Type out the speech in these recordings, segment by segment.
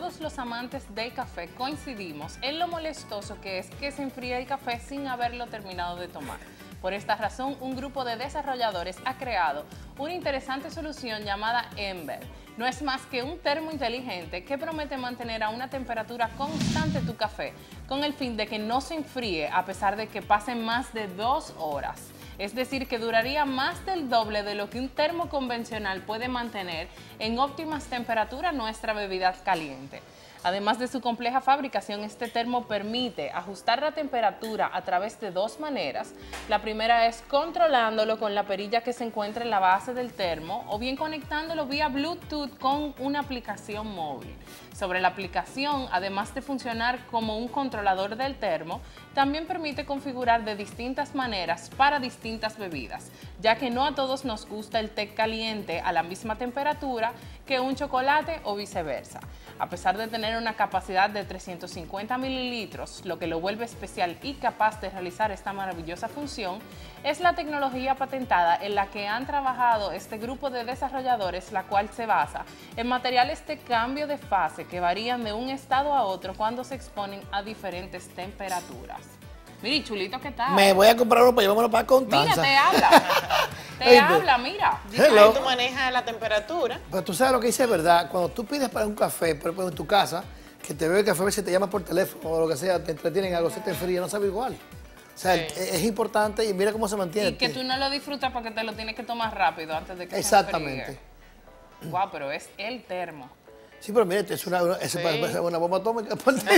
todos los amantes del café coincidimos en lo molestoso que es que se enfríe el café sin haberlo terminado de tomar. Por esta razón, un grupo de desarrolladores ha creado una interesante solución llamada Ember. No es más que un termo inteligente que promete mantener a una temperatura constante tu café, con el fin de que no se enfríe a pesar de que pasen más de 2 horas. Es decir, que duraría más del doble de lo que un termo convencional puede mantener en óptimas temperaturas nuestra bebida caliente. Además de su compleja fabricación, este termo permite ajustar la temperatura a través de 2 maneras. La primera es controlándolo con la perilla que se encuentra en la base del termo o bien conectándolo vía Bluetooth con una aplicación móvil. Sobre la aplicación, además de funcionar como un controlador del termo, también permite configurar de distintas maneras para distintas bebidas, ya que no a todos nos gusta el té caliente a la misma temperatura que un chocolate o viceversa. A pesar de tener una capacidad de 350 mililitros, lo que lo vuelve especial y capaz de realizar esta maravillosa función, es la tecnología patentada en la que han trabajado este grupo de desarrolladores, la cual se basa en materiales de cambio de fase que varían de un estado a otro cuando se exponen a diferentes temperaturas. Mira, chulito, ¿qué tal? Me voy a comprar uno para llevármelo para Constanza. Mira, te habla. Te habla, mira. Ahí tú manejas la temperatura. Pero tú sabes lo que dice es verdad. Cuando tú pides para un café, por ejemplo, en tu casa, que te bebe el café, a veces te llama por teléfono o lo que sea, te entretienen algo, se te enfría, no sabe igual. O sea, es importante y mira cómo se mantiene. Y que tú no lo disfrutas porque te lo tienes que tomar rápido antes de que exactamente. se enfríe. Guau, pero es el termo. Sí, pero mire, es una bomba atómica.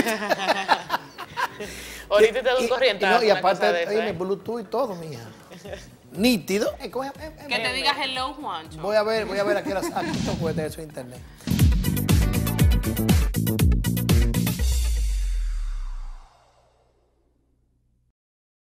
Ahorita te doy corriente. Y aparte, hay Bluetooth y todo, mija. Nítido. Que te digas hello, Juancho. Voy a ver aquí las actos de eso en internet.